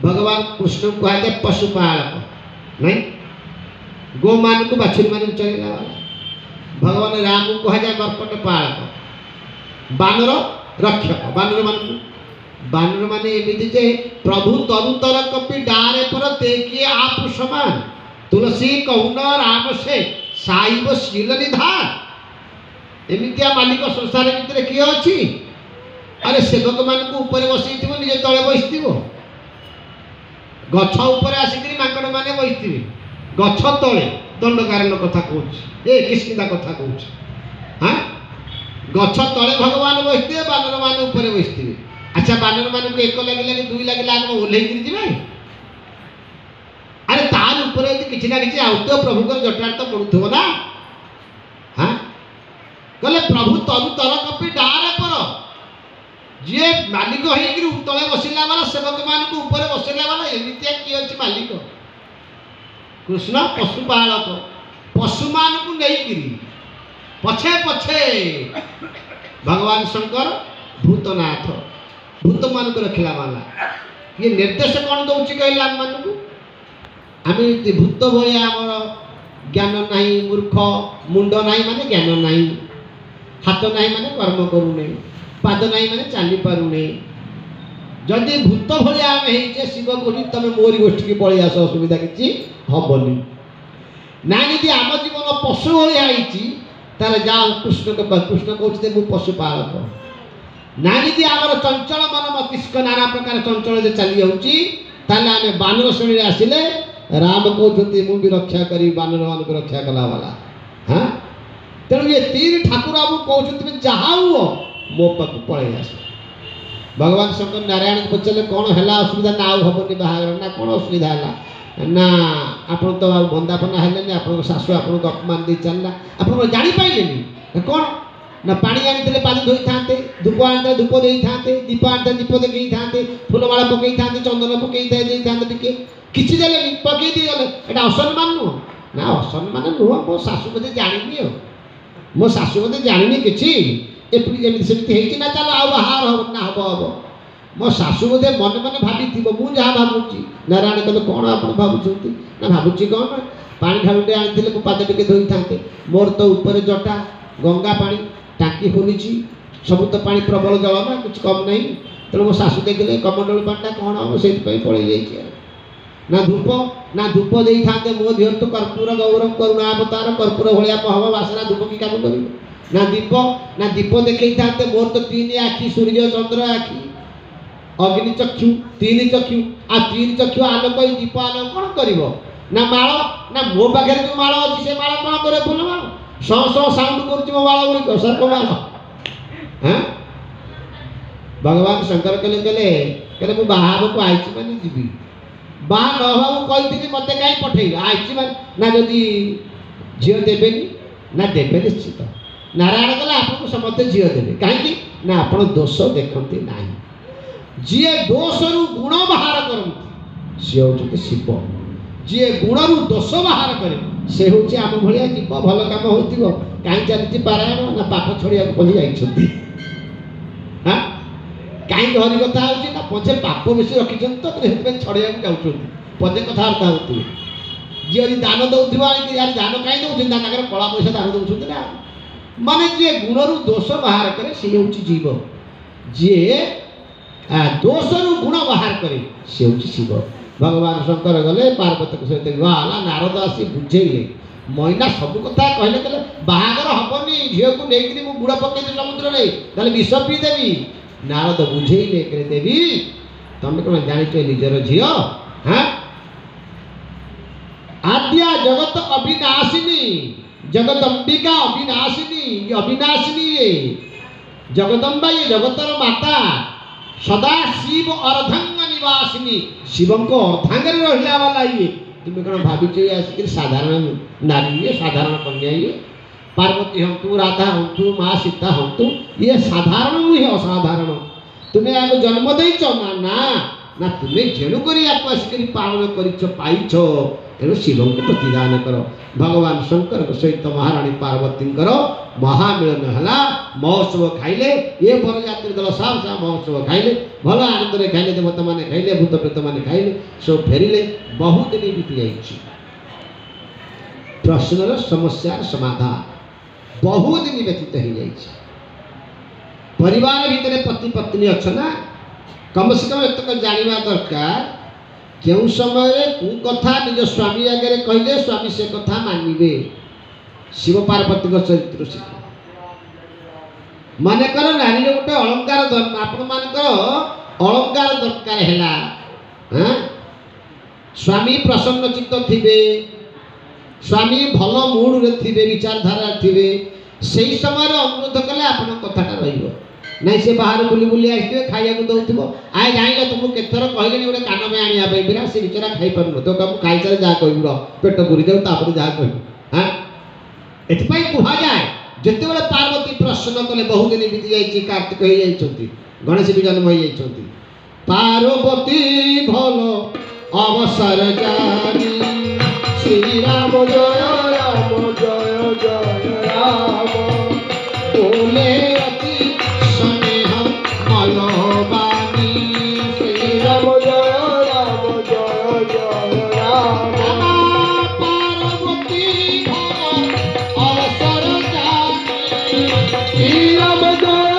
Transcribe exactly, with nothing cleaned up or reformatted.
भगवान कृष्ण को कहा जाए पशुपालक नहीं गो मान को बाछुरी मान चलेगा वाला भगवान राम को कहा जाए मर्कट पालक बानर रक्षक बानर मान बानर माने एमती जे प्रभु तरुतर कपि डारे पर देखिए आप समान तुलसी कहुन राम से साइब शील निधान एमतिया मालिक संसार भितर किए अच्छी अरे सेवक मान को ऊपर बसई निजे तले बसि गछ ऊपर आसिक माकड़ मैंने बसि गछ तले दंडकारण कथा कहूँ ए किसकिंदा कथा कहूँ हाँ गछ तले भगवान बसते बानर मान ऊपर बसि अच्छा बानर मान को एक लगे लगे दुई लगे आगे ओह्लैक जी अरे तार ऊपर किसी ना किसी आउत प्रभु जटार तो पड़ुव ना हाँ कहले प्रभु तरु तर कपि डारे पर जी मालिक हो तले बसला वाला सेवक मान को ऊपर बसला वाला एमती किए अच्छी मालिक कृष्ण पशुपालक पशु मान को नहीं पछे पछे भगवान शंकर भूतनाथ भूत मान को रखला वाला ये निर्देश कौन दौर कहले आम मान को आम भूत भाया आमर ज्ञान नहीं मूर्ख मुंड नहीं माने ज्ञान नहीं हाथ नहीं माने कर्म करूने पाद नहीं माने चली पारूने जदि भूत भाया आम हे शिव गोष्ठी तुम मोरी गोष्ठी की पलि आस असुविधा किसी हेनी ना जी आम जीवन पशु भाई जाओ कृष्ण कृष्ण कहते मु पशुपालक ना जी आमर चंचल मन मस्तिष्क नाना प्रकार चंचल चली जाऊँगी बानर श्रेणी आसिले राम कहते मुझे रक्षा करी बानर मान को रक्षा कला वाला हाँ तेणु ये तीन ठाकुर आम कहते जहाँ हुआ मो पाक पलि आस भगवान शंकर नारायण पचारे कौन है असुविधा ना हेनी बाहर ना कौन असुविधा है ना आप तो बंदापना है आप शाशु आपको अपमान दे चलला आप जापारे कौन ना पानी आनी पानी धोई था धूप आनी धूप दे था दीप आनी दीप देखी था फुलमाला पकई था चंदन पकई था टे किसी देले पकई दी गले एटा असम्मान नुह ना असम्मान नुह मो शाशु बोधे जानी मो शाशु बोधे जानी किसी एमती ना चलो आ बाहर हम ना हम हम मो शाशु बोधे मन मन भाभी मुझे जहाँ भावुची नारायण कहले कौन आप भावुं ना भावुची कौन पानी ढालुटे आनी मो पाद टे धोई था मोर तो ऊपर जटा गंगा पानी टाँकी खोली सब तो पानी प्रबल जल ना कुछ कम नहीं तेणु मो शाशु देखिले कमंडल पाटा कौन हम से पलि जाइए ना धूप ना धूप दे था मो देह तो कर्पूर गौरव करुणा अवतार कर्पूर भाया महब बासना धूप की काम कर ना दीप ना दीप देखी था मोर तो तीन आखि सूर्य चंद्र आखि अग्नि चक्षु तीन चक्षु आ तीन चक्षु आलोक दीप आलोक कौन कर ना माल ना मो पाखे जो माल अच्छी से माल कौन करे फुल माल सौ सौ साउंड कर माल गुड़िक सर्प माल हाँ भगवान शंकर कहले कहले कहले मुझे बाहर को आई मैंने जी बाहा न कही मत कहीं पठे आई ना जदि झी देवे ना देवे निश्चित नारायण कहले आपको समस्ते झी देवे कहीं ना आप दोष देखते ना जी दोष रु गुण बाहर करती सी हूँ शिव जी गुण रु दोष बाहर करे से हूँ आम भाया जीव भल कम हो कहीं चलती पारायण ना पाप छड़िया पहुँच जाइए हाँ कहीं हरि कथा हो पचे पाप बेसी रखिंट तो छड़िया जाऊँ पदे कथबार्ता होते जी यदि दान दौर यार दान कहीं दौर दान कला पैसा दान दौरान ना माने जी गुण रु दोष बाहर करे सी हूँ जीव जी दोष रु गुण बाहर करे सी हूँ शिव भगवान शंकर गले पार्वती सहित गला नारद आसी बुझेले मैना सब कथा कहले कहले बाहागर हेनी झील को लेकिन मुझे गुड़ पकई समुद्र में विष पी देवी नारद बुझेले कहले देवी तुम कौन जान निजर झी हाँ आद्या जगत अविनाशिनी जगदंबिका अविनाशिनी अविनाशिनी ये जगदम्बा ये जगतर माता सदा शिव अर्धांग निवासिनी शिव को अर्धांग रहा वाला ये तुम्हें कौन भावी आसिक साधारण नारी ये साधारण कन्या ये पार्वती हूँ राधा हूँ माँ सीता हूँ ये साधारण नुहे असाधारण तुम्हें आगे जन्म देच ना ना ना तुम्हें जेणुक आसिक पालन कर तेणु शिव को प्रतिदान कर भगवान शंकर सहित महाराणी पार्वती महामिलन है महोत्सव खाइले ये बरयात्री दल सब सब महोत्सव खाइले भल आनंद खाइले देवता मैंने खाइले भूत प्रेत मैंने खाइले सब फेरिले बहुत दिन बीती जाइए प्रश्नर समस्या समाधान बहुत दिन व्यतीत हो जाइए परिवार भितर पति पत्नी अच्छा ना कम से कम एतक जानवा दरकार क्यों समय कु कथा निज स्वामी आगे कहले स्वामी से कथा मानिबे शिव पार्वती चरित्र शिख मानेकर नारी गोटे अलंकार आपण मानकर अलंकार दरकार है स्वामी प्रसन्न चित्त थिबे स्वामी भल मूड रे थिबे विचारधारा थिबे सेही समय अनुरोध कले आपण कथाटा रहिबो नहीं से बाहर बुली बुली आसवे खाइया दौथो आए जाइल तुमको केतर कहले गोटे कान में आनिया बिना से बिचरा खाई पार तो कम खाई सारे जहाँ कह पेट पूरी जाऊ तापर जहाँ कह हाँ एथपाई कह जाए जिते बड़े पार्वती प्रश्न कले बहुत दिन बीती जाइए कार्तिक हो जाइए गणेश भी जन्म हो जाइए पार्वती भल अवसर जानी श्री राम जय राम जय जय राम बोले अति स्नेह मलबानी श्री राम जय राम जय जय राम पार्वती भल अवसर जानी श्री राम जय